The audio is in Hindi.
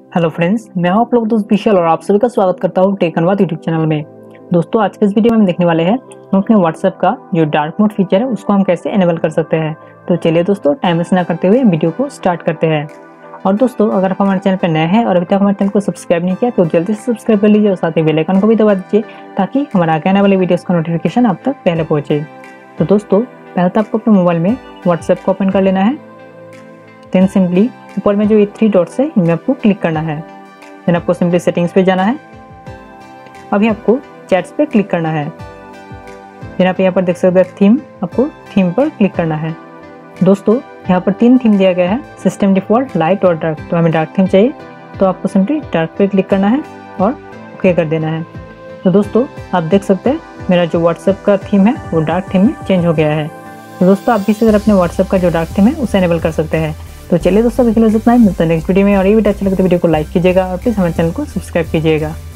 हेलो फ्रेंड्स, मैं हूं आप लोग दोस्त विशाल और आप सभी का स्वागत करता हूं टेक अनुवाद यूट्यूब चैनल में। दोस्तों, आज के इस वीडियो में हम देखने वाले हैं हम अपने व्हाट्सएप का जो डार्क मोड फीचर है उसको हम कैसे एनेबल कर सकते हैं। तो चलिए दोस्तों, टाइम वेस्ट ना करते हुए वीडियो को स्टार्ट करते हैं। और दोस्तों, अगर आप हमारे चैनल पर नए हैं और अभी तक हमारे चैनल को सब्सक्राइब नहीं किया तो जल्दी से सब्सक्राइब कर लीजिए और साथ ही बेल आइकन को भी दबा दीजिए ताकि हमारे आगे आने वाले वीडियोस का नोटिफिकेशन आप तक पहले पहुंचे। तो दोस्तों, पहले तो आपको अपने मोबाइल में व्हाट्सएप को ओपन कर लेना है। देन सिंपली ऊपर में जो ये 3 डॉट्स है इनमें आपको क्लिक करना है। देन आपको सिंपली सेटिंग्स पे जाना है। अभी आपको चैट्स पे क्लिक करना है। देन आप यहाँ पर देख सकते हैं थीम, आपको थीम पर क्लिक करना है। दोस्तों, यहाँ पर 3 थीम दिया गया है, सिस्टम डिफॉल्ट, लाइट और डार्क। तो हमें डार्क थीम चाहिए तो आपको सिंपली डार्क पे क्लिक करना है और ओके कर देना है। तो दोस्तों, आप देख सकते हैं मेरा जो व्हाट्सएप का थीम है वो डार्क थीम में चेंज हो गया है। तो दोस्तों, आप भी इसी तरह अपने व्हाट्सएप का जो डार्क थीम है उसे एनेबल कर सकते हैं। तो चलिए दोस्तों, अभी के लिए इतना ही। मिलता है नेक्स्ट वीडियो में। और ये वीडियो अच्छा लगे तो वीडियो को लाइक कीजिएगा और प्लीज़ हमारे चैनल को सब्सक्राइब कीजिएगा।